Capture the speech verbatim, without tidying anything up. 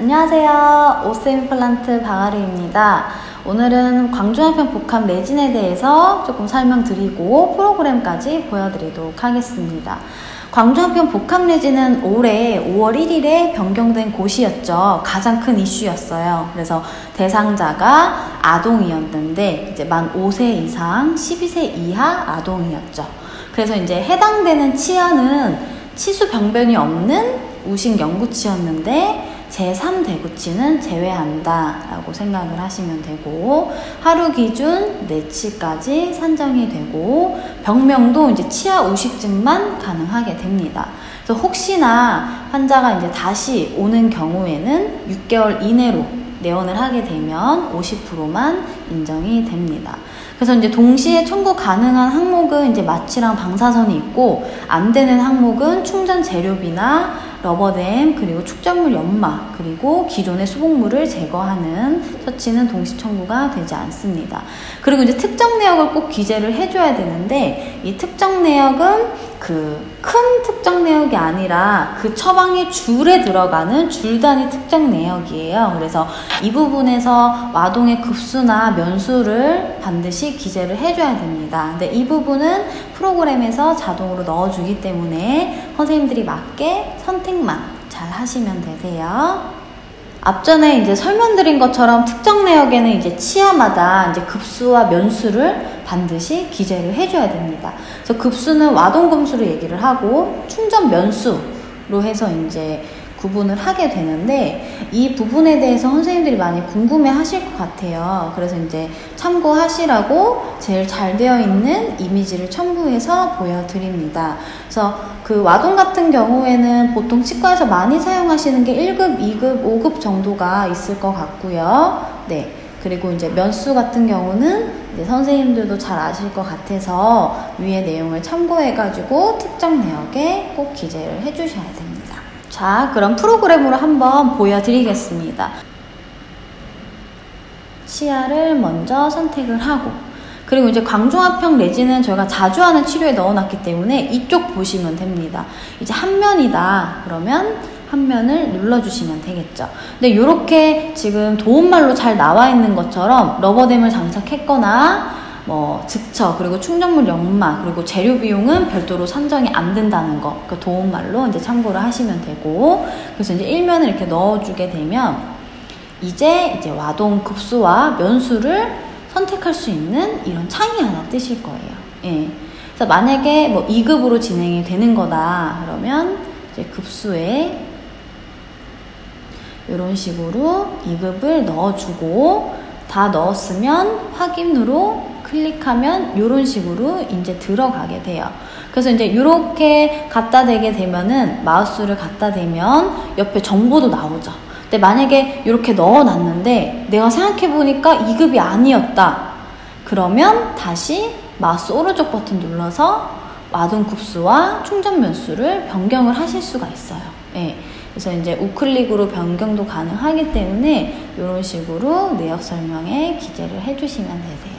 안녕하세요. 오스임플란트 방아리입니다. 오늘은 광주한평 복합 레진에 대해서 조금 설명드리고 프로그램까지 보여드리도록 하겠습니다. 광주한평 복합 레진은 올해 오월 일일에 변경된 곳이었죠. 가장 큰 이슈였어요. 그래서 대상자가 아동이었는데 이제 만 오 세 이상 십이 세 이하 아동이었죠. 그래서 이제 해당되는 치아는 치수 병변이 없는 우식 영구치였는데 제삼 대구치는 제외한다 라고 생각을 하시면 되고, 하루 기준 네 치까지 산정이 되고, 병명도 이제 치아 우식증만 가능하게 됩니다. 그래서 혹시나 환자가 이제 다시 오는 경우에는 육 개월 이내로 내원을 하게 되면 오십 퍼센트만 인정이 됩니다. 그래서 이제 동시에 청구 가능한 항목은 이제 마취랑 방사선이 있고, 안 되는 항목은 충전 재료비나 러버댐, 그리고 축전물 연마, 그리고 기존의 수복물을 제거하는 처치는 동시 청구가 되지 않습니다. 그리고 이제 특정 내역을 꼭 기재를 해줘야 되는데, 이 특정 내역은 그 큰 특정 내역이 아니라 그 처방의 줄에 들어가는 줄 단위 특정 내역이에요. 그래서 이 부분에서 와동의 급수나 면수를 반드시 기재를 해줘야 됩니다. 근데 이 부분은 프로그램에서 자동으로 넣어주기 때문에 선생님들이 맞게 선택만 잘 하시면 되세요. 앞전에 이제 설명드린 것처럼 특정 내역에는 이제 치아마다 이제 급수와 면수를 반드시 기재를 해줘야 됩니다. 그래서 급수는 와동금수로 얘기를 하고, 충전 면수로 해서 이제 구분을 하게 되는데, 이 부분에 대해서 선생님들이 많이 궁금해 하실 것 같아요. 그래서 이제 참고하시라고 제일 잘 되어 있는 이미지를 첨부해서 보여드립니다. 그래서 그 와동 같은 경우에는 보통 치과에서 많이 사용하시는 게 일 급, 이 급, 오 급 정도가 있을 것 같고요. 네. 그리고 이제 면수 같은 경우는 이제 선생님들도 잘 아실 것 같아서 위의 내용을 참고해가지고 특정 내역에 꼭 기재를 해주셔야 됩니다. 자, 그럼 프로그램으로 한번 보여드리겠습니다. 치아를 먼저 선택을 하고, 그리고 이제 광주한평 레진은 저희가 자주 하는 치료에 넣어놨기 때문에 이쪽 보시면 됩니다. 이제 한 면이다 그러면 한 면을 눌러주시면 되겠죠. 근데 이렇게 지금 도움말로 잘 나와 있는 것처럼 러버댐을 장착했거나 뭐 즉처, 그리고 충전물 연마, 그리고 재료 비용은 별도로 산정이 안 된다는 거, 그 도움말로 이제 참고를 하시면 되고, 그래서 이제 일면을 이렇게 넣어주게 되면 이제 이제 와동 급수와 면수를 선택할 수 있는 이런 창이 하나 뜨실 거예요. 예. 그래서 만약에 뭐 이 급으로 진행이 되는 거다 그러면 이제 급수에 이런 식으로 이 급을 넣어주고, 다 넣었으면 확인으로 클릭하면 이런 식으로 이제 들어가게 돼요. 그래서 이제 이렇게 갖다 대게 되면은, 마우스를 갖다 대면 옆에 정보도 나오죠. 근데 만약에 이렇게 넣어놨는데 내가 생각해보니까 이 급이 아니었다 그러면 다시 마우스 오른쪽 버튼 눌러서 와동 급수와 충전 면수를 변경을 하실 수가 있어요. 예. 그래서 이제 우클릭으로 변경도 가능하기 때문에 이런 식으로 내역 설명에 기재를 해주시면 되세요.